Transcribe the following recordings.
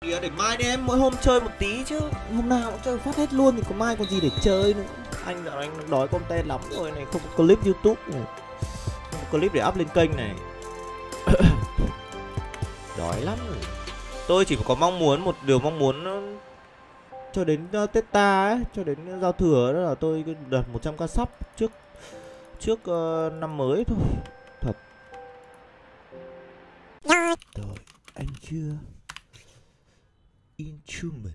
Để mai đi em, mỗi hôm chơi một tí chứ hôm nào cũng chơi phát hết luôn thì có mai còn gì để chơi nữa. Anh dạo anh đang đói content lắm rồi này, không có clip YouTube này, không có clip để up lên kênh này. Đói lắm rồi. Tôi chỉ có mong muốn một điều mong muốn cho đến Tết ta ấy, cho đến giao thừa đó là tôi đạt 100k sub trước năm mới thôi. Thật. Rồi, anh chưa instrument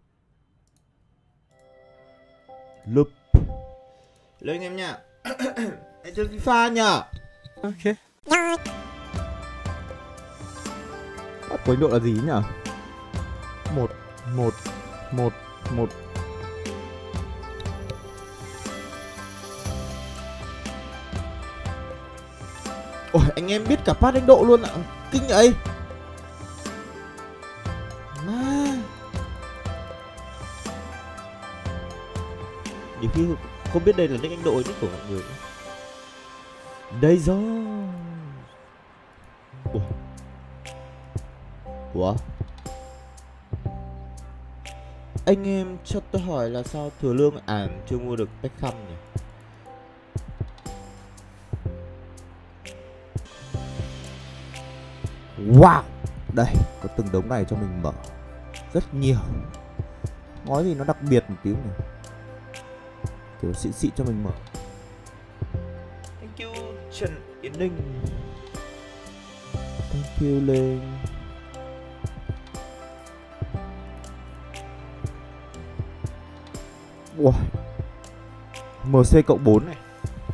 Lụp lên em nha. Anh chơi FIFA nhá. Ok. Bắt của Ấn Độ là gì nhỉ? 1 1 1 1. Ôi anh em biết cả phát Ấn Độ luôn ạ. Kinh vậy. Mà nhiều khi không biết đây là nick Ấn Độ nick của mọi người. Đây rồi. Ủa? Anh em cho tôi hỏi là sao Thừa Lương chưa mua được Beckham nhỉ? Wow. Đây, có từng đống này cho mình mở. Rất nhiều. Nói gì nó đặc biệt một tí này. Kiểu xịn xịn cho mình mở. Thank you Trần Yến Ninh. Thank you Linh. Wow. MC cộng 4 này.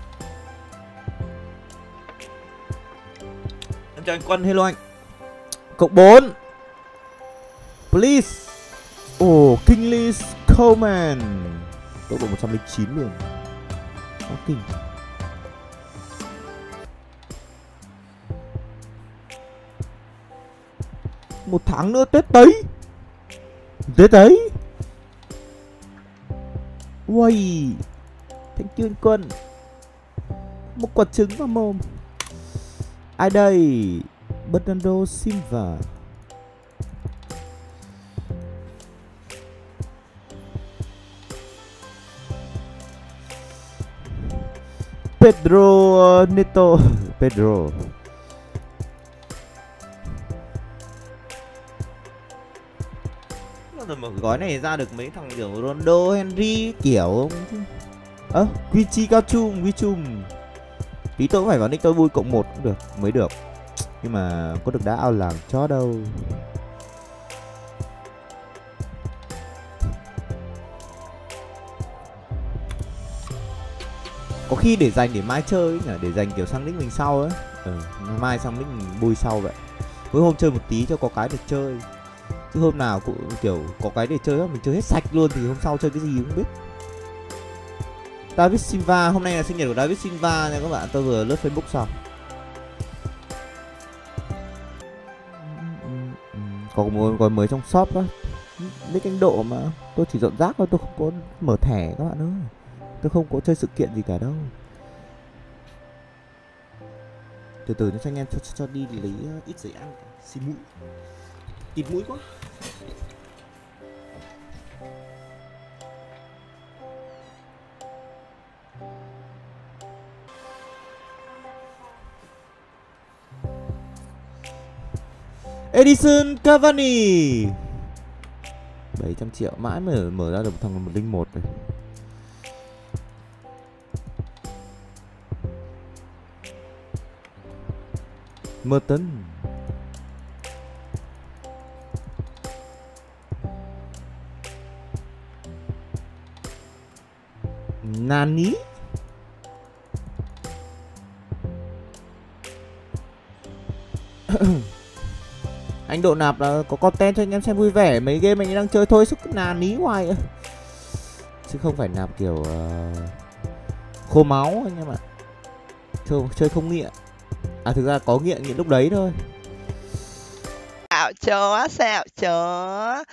Em chào anh Quân, hello anh. Cộng 4. Please. Kingsley Coleman. Tốc độ 109 luôn. Quá kinh. Một tháng nữa Tết tới. Tết tới. Uầy. Thank you anh Quân. Một quả trứng vào mồm. Ai đây? Bernardo Silva. Pedro Neto. Pedro. Rồi mở gói này ra được mấy thằng kiểu Ronaldo, Henry kiểu không? Guichi cao chung, Guichum. Tí tôi cũng phải vào nick tôi vui cộng 1 cũng được, mới được. Nhưng mà có được đá ao làng chó đâu. Có khi để dành để mai chơi nhỉ, để dành kiểu sang nick mình sau ấy. Mai sang nick mình bui sau vậy. Mỗi hôm chơi một tí cho có cái để chơi. Chứ hôm nào cũng kiểu có cái để chơi mình chơi hết sạch luôn thì hôm sau chơi cái gì cũng biết. David Silva, hôm nay là sinh nhật của David Silva nha các bạn, tôi vừa lướt Facebook xong. Còn mới trong shop á. Nick Ấn Độ mà, tôi chỉ dọn rác thôi, tôi không có mở thẻ các bạn ơi. Tôi không có chơi sự kiện gì cả đâu. Từ từ cho anh em cho đi lấy ít giấy ăn, xì mũi. Tịt mũi quá. Edison Cavani 700 triệu mãi mới mở ra được thằng 101 này. Merton. Nani. Anh Độ nạp là có content cho anh em xem vui vẻ, mấy game anh đang chơi thôi, sức Nani hoài ạ. Chứ không phải nạp kiểu khô máu anh em ạ. Chơi không nghiện. Thực ra có nghiện lúc đấy thôi. Xạo chó.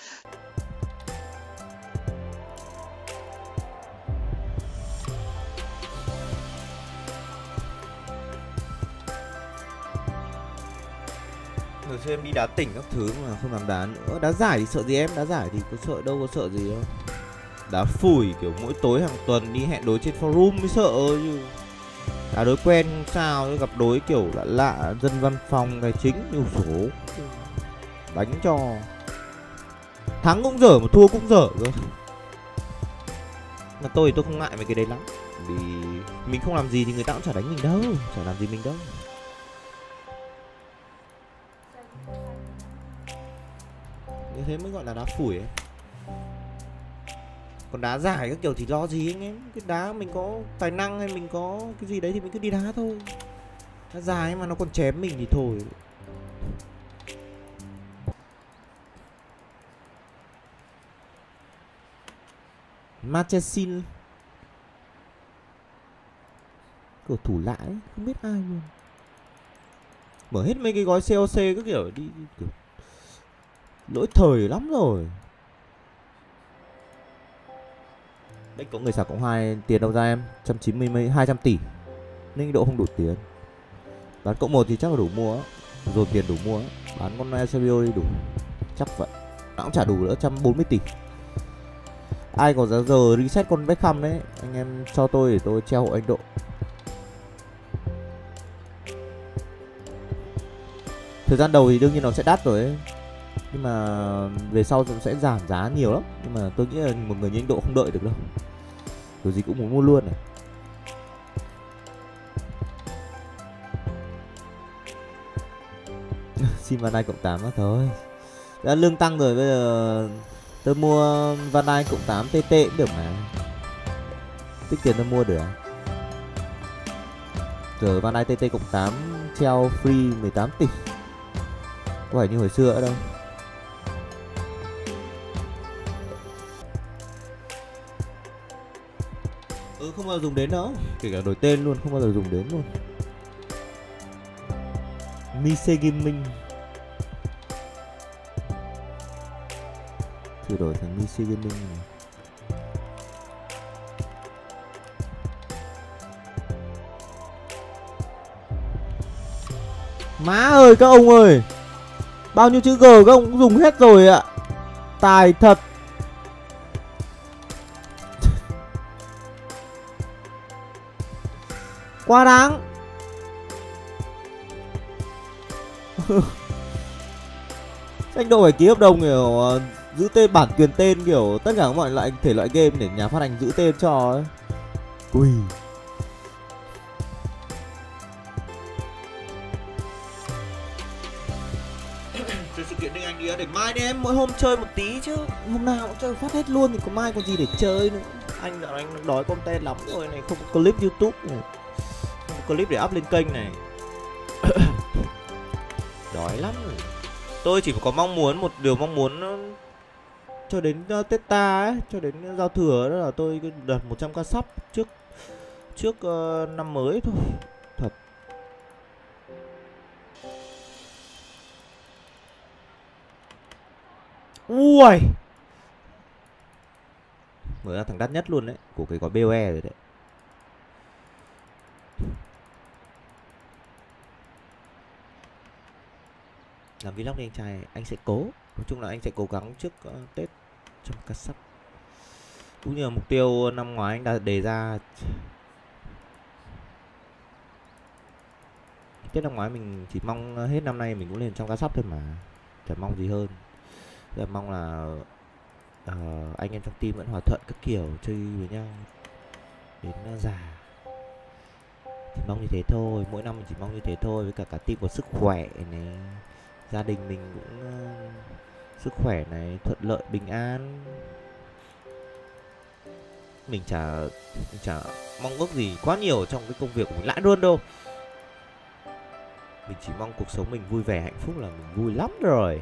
Hồi xưa em đi đá tỉnh các thứ mà không làm đá nữa. Đá giải thì sợ gì em, đá giải thì có sợ đâu, có sợ gì đâu. Đá phủi kiểu mỗi tối hàng tuần đi hẹn đối trên forum mới sợ chứ. Đá đối quen không sao, gặp đối kiểu lạ lạ, dân văn phòng tài chính nhiều số. Đánh cho thắng cũng dở mà thua cũng dở cơ. Mà tôi thì tôi không ngại mấy cái đấy lắm. Vì mình không làm gì thì người ta cũng chả đánh mình đâu, chả làm gì mình đâu. Như thế mới gọi là đá phủi ấy. Còn đá giải các kiểu thì lo gì anh em. Cái đá mình có tài năng hay mình có cái gì đấy thì mình cứ đi đá thôi. Đá dài mà nó còn chém mình thì thôi. Machesin, cầu thủ lạ ấy, không biết ai luôn. Mở hết mấy cái gói COC các kiểu đi kiểu lỗi thời lắm rồi. Đấy có người xả cộng 2 tiền đâu ra em, 190 mấy 200 tỷ. Ninh Độ không đủ tiền. Bán cộng 1 thì chắc là đủ mua á. Rồi tiền đủ mua á. Bán con Eusebio đi đủ. Chắc vậy. Nó cũng chả đủ nữa, 140 tỷ. Ai có giá giờ reset con Beckham đấy, anh em cho tôi để tôi treo hộ anh Độ. Thời gian đầu thì đương nhiên nó sẽ đắt rồi ấy. Nhưng mà về sau sẽ giảm giá nhiều lắm. Nhưng mà tôi nghĩ là một người như anh Độ không đợi được đâu. Điều gì cũng muốn mua luôn này. Xin Van Dijk cộng 8 đó thôi. Đã lương tăng rồi, bây giờ tôi mua Van Dijk cộng 8 TT cũng được mà. Tích tiền tôi mua được. Giờ Van Dijk TT cộng 8 treo free 18 tỷ. Có phải như hồi xưa nữa đâu. Không bao giờ dùng đến nữa. Kể cả đổi tên luôn, không bao giờ dùng đến luôn. Mise Gaming thử đổi thành Mise Gaming này. Má ơi các ông ơi, bao nhiêu chữ G các ông cũng dùng hết rồi ạ. Tài thật. Quá đáng. Anh Độ phải ký hợp đồng kiểu giữ tên, bản quyền tên kiểu tất cả các mọi loại thể loại game để nhà phát hành giữ tên cho ấy. Ui. Chơi sự kiện Đinh Anh đi để mai đi em, mỗi hôm chơi một tí chứ. Hôm nào cũng chơi phát hết luôn thì có mai còn gì để chơi nữa. Anh dạo anh đói content lắm rồi này, không có clip YouTube này. Không có clip để up lên kênh này. Đói lắm rồi. Tôi chỉ có mong muốn, một điều mong muốn cho đến Tết ta ấy, cho đến giao thừa đó là tôi đạt 100k sub trước năm mới thôi. Thật. Ui. Mở ra thằng đắt nhất luôn đấy, của cái gói BOE rồi đấy. Làm vlog đi anh trai, anh sẽ cố. Nói chung là anh sẽ cố gắng trước Tết trong ca sắp. Cũng như là mục tiêu năm ngoái anh đã đề ra. Tết năm ngoái mình chỉ mong hết năm nay mình cũng lên trong ca sắp thôi mà. Chẳng mong gì hơn. Giờ mong là anh em trong team vẫn hòa thuận các kiểu, chơi với nhau đến già. Chỉ mong như thế thôi, mỗi năm mình chỉ mong như thế thôi. Với cả team có sức khỏe này, gia đình mình cũng sức khỏe này, thuận lợi, bình an. Mình chả mong ước gì quá nhiều trong cái công việc của mình lại luôn đâu. Mình chỉ mong cuộc sống mình vui vẻ, hạnh phúc là mình vui lắm rồi.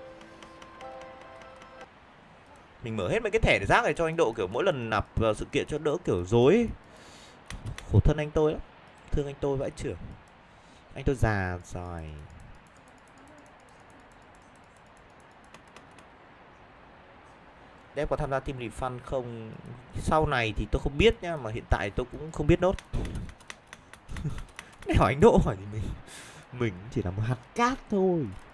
Mình mở hết mấy cái thẻ để rác này cho anh Độ, kiểu mỗi lần nạp vào sự kiện cho đỡ kiểu dối. Khổ thân anh tôi lắm. Thương anh tôi vãi chưởng. Anh tôi già rồi. Đép có tham gia team refund không? Sau này thì tôi không biết nhá, mà hiện tại tôi cũng không biết nốt. Này hỏi anh Độ hỏi thì mình chỉ là một hạt cát thôi.